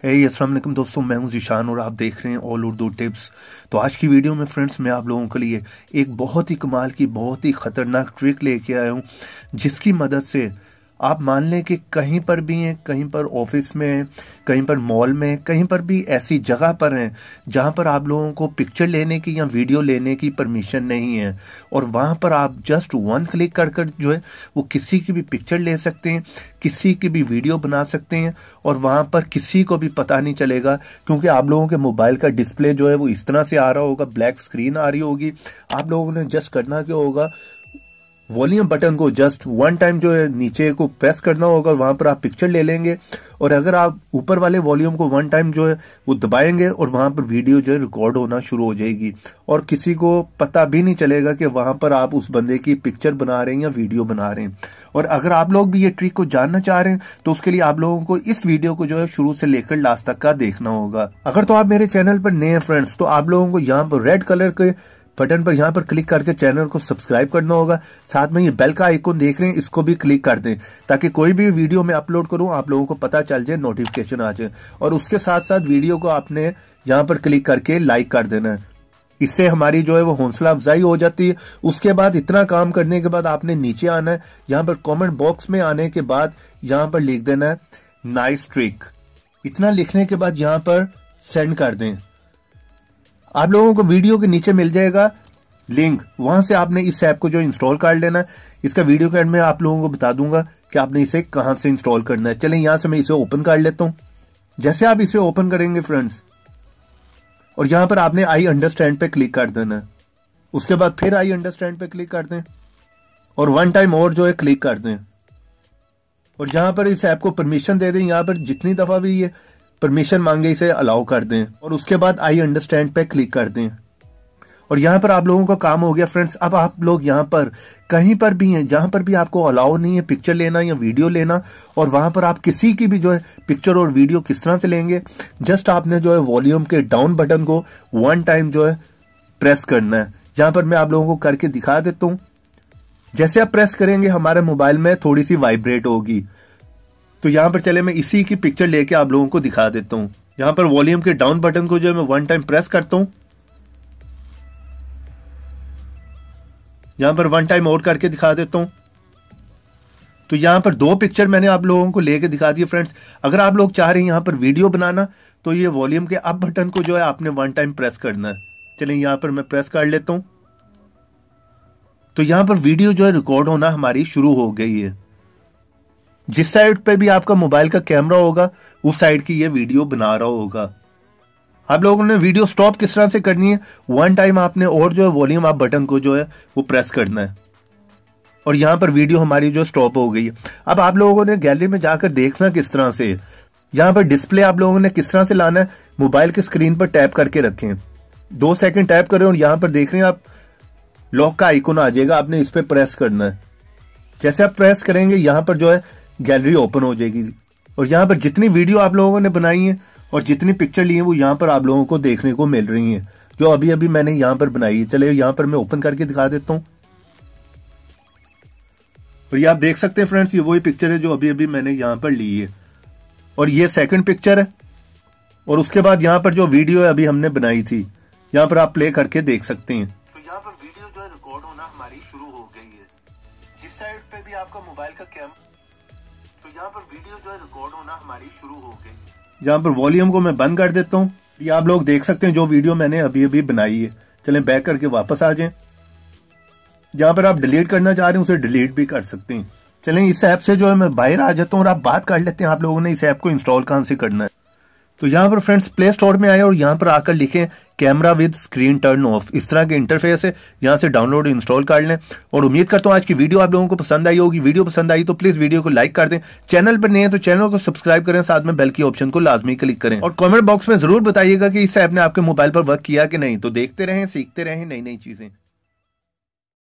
अस्सलाम वालेकुम दोस्तों, मैं हूं ज़ीशान और आप देख रहे हैं ऑल उर्दू टिप्स। तो आज की वीडियो में फ्रेंड्स मैं आप लोगों के लिए एक बहुत ही कमाल की बहुत ही ख़तरनाक ट्रिक लेके आया हूं, जिसकी मदद से आप मान लें कि कहीं पर भी हैं, कहीं पर ऑफिस में हैं, कहीं पर मॉल में, कहीं पर भी ऐसी जगह पर हैं जहां पर आप लोगों को पिक्चर लेने की या वीडियो लेने की परमिशन नहीं है, और वहां पर आप जस्ट वन क्लिक कर कर जो है वो किसी की भी पिक्चर ले सकते हैं, किसी की भी वीडियो बना सकते हैं, और वहां पर किसी को भी पता नहीं चलेगा, क्योंकि आप लोगों के मोबाइल का डिस्प्ले जो है वो इस तरह से आ रहा होगा, ब्लैक स्क्रीन आ रही होगी। आप लोगों ने जस्ट करना क्या होगा, वॉल्यूम बटन को जस्ट वन टाइम जो है नीचे को प्रेस करना होगा, वहां पर आप पिक्चर ले लेंगे, और अगर आप ऊपर वाले वॉल्यूम को वन टाइम जो है वो दबाएंगे और वहां पर वीडियो जो है रिकॉर्ड होना शुरू हो जाएगी, और किसी को पता भी नहीं चलेगा कि वहां पर आप उस बंदे की पिक्चर बना रहे हैं या वीडियो बना रहे हैं। और अगर आप लोग भी ये ट्रिक को जानना चाह रहे हैं तो उसके लिए आप लोगों को इस वीडियो को जो है शुरू से लेकर लास्ट तक का देखना होगा। अगर तो आप मेरे चैनल पर नए हैं फ्रेंड्स, तो आप लोगों को यहाँ पर रेड कलर के बटन पर यहाँ पर क्लिक करके चैनल को सब्सक्राइब करना होगा। साथ में ये बेल का आइकन देख रहे हैं, इसको भी क्लिक कर दें, ताकि कोई भी वीडियो मैं अपलोड करूं आप लोगों को पता चल जाए, नोटिफिकेशन आ जाए। और उसके साथ साथ वीडियो को आपने यहाँ पर क्लिक करके लाइक कर देना है, इससे हमारी जो है वो हौसला अफजाई हो जाती है। उसके बाद इतना काम करने के बाद आपने नीचे आना है, यहाँ पर कमेंट बॉक्स में आने के बाद यहाँ पर लिख देना है नाइस ट्रिक। इतना लिखने के बाद यहाँ पर सेंड कर दें। आप लोगों को वीडियो के नीचे मिल जाएगा लिंक, वहां से आपने इस ऐप को जो इंस्टॉल कर लेना है। इसका वीडियो के एंड में आप लोगों को बता दूंगा कि आपने इसे कहां से इंस्टॉल करना है। चलें यहां से मैं इसे ओपन कर लेता हूं। जैसे आप इसे ओपन करेंगे फ्रेंड्स, और यहां पर आपने आई अंडरस्टैंड पे क्लिक कर देना है, उसके बाद फिर आई अंडरस्टैंड पे क्लिक कर दें, और वन टाइम और जो है क्लिक कर दें, और यहां पर इस ऐप को परमिशन दे दें। यहां पर जितनी दफा भी ये परमिशन मांगे इसे अलाउ कर दें, और उसके बाद आई अंडरस्टैंड पे क्लिक कर दें। और यहां पर आप लोगों का काम हो गया फ्रेंड्स। अब आप लोग यहां पर कहीं पर भी हैं जहां पर भी आपको अलाउ नहीं है पिक्चर लेना या वीडियो लेना, और वहां पर आप किसी की भी जो है पिक्चर और वीडियो किस तरह से लेंगे, जस्ट आपने जो है वॉल्यूम के डाउन बटन को वन टाइम जो है प्रेस करना है। यहां पर मैं आप लोगों को करके दिखा देता हूं। जैसे आप प्रेस करेंगे हमारे मोबाइल में थोड़ी सी वाइब्रेट होगी, तो यहां पर चले मैं इसी की पिक्चर लेके आप लोगों को दिखा देता हूं। यहां पर वॉल्यूम के डाउन बटन को जो है मैं वन टाइम प्रेस करता हूं, यहां पर वन टाइम और करके दिखा देता हूं। तो यहां पर दो पिक्चर मैंने आप लोगों को लेके दिखा दिए फ्रेंड्स। अगर आप लोग चाह रहे हैं यहां पर वीडियो बनाना, तो ये वॉल्यूम के अप बटन को जो है आपने वन टाइम प्रेस करना है। चलिए यहां पर मैं प्रेस कर लेता हूं, तो यहां पर वीडियो जो है रिकॉर्ड होना हमारी शुरू हो गई है। जिस साइड पे भी आपका मोबाइल का कैमरा होगा उस साइड की ये वीडियो बना रहा होगा। आप लोगों ने वीडियो स्टॉप किस तरह से करनी है, वन टाइम आपने और जो है वॉल्यूम अप बटन को जो है वो प्रेस करना है, और यहां पर वीडियो हमारी जो स्टॉप हो गई है। अब आप लोगों ने गैलरी में जाकर देखना किस तरह से, यहां पर डिस्प्ले आप लोगों ने किस तरह से लाना है, मोबाइल की स्क्रीन पर टैप करके रखें, 2 सेकंड टैप करें, और यहां पर देख रहे हैं आप लॉक का आइकन आ जाएगा, आपने इस पर प्रेस करना है। जैसे आप प्रेस करेंगे यहां पर जो है गैलरी ओपन हो जाएगी, और यहां पर जितनी वीडियो आप लोगों ने बनाई है और जितनी पिक्चर ली है वो यहां पर आप लोगों को देखने को मिल रही हैं, जो अभी अभी मैंने यहां पर बनाई है। चले यहां पर मैं ओपन करके दिखा देता हूं, और ये आप देख सकते हैं फ्रेंड्स, ये वही पिक्चर है जो अभी अभी मैंने यहां पर ली है, और ये सेकंड पिक्चर है। और उसके बाद यहां पर जो वीडियो है अभी हमने बनाई थी, यहां पर आप प्ले करके देख सकते हैं। तो यहां पर वीडियो जो है रिकॉर्ड होना हमारी शुरू हो गई है। जिस साइड पे भी आपका मोबाइल का कैमरा, तो यहाँ पर वीडियो जो है रिकॉर्ड होना हमारी शुरू हो गई। यहाँ पर वॉल्यूम को मैं बंद कर देता हूँ। ये आप लोग देख सकते हैं जो वीडियो मैंने अभी अभी बनाई है। चलें बैक करके वापस आ जाएं। जहाँ पर आप डिलीट करना चाह रहे हैं उसे डिलीट भी कर सकते हैं। चलें इस ऐप से जो है मैं बाहर आ जाता हूँ और आप बात कर लेते हैं आप लोगों ने इस ऐप को इंस्टॉल कहाँ से करना है। तो यहाँ पर फ्रेंड्स प्ले स्टोर में आए और यहाँ पर आकर लिखें camera with screen turn off, इस तरह के इंटरफेस है। यहाँ से डाउनलोड इंस्टॉल कर लें, और उम्मीद करता हूँ आज की वीडियो आप लोगों को पसंद आई होगी। वीडियो पसंद आई तो प्लीज वीडियो को लाइक कर दें, चैनल पर नए हैं तो चैनल को सब्सक्राइब करें, साथ में बेल की ऑप्शन को लाजमी क्लिक करें, और कमेंट बॉक्स में जरूर बताइएगा कि इस ऐप ने आपके मोबाइल पर वर्क किया कि नहीं। तो देखते रहें, सीखते रहें नई नई चीजें।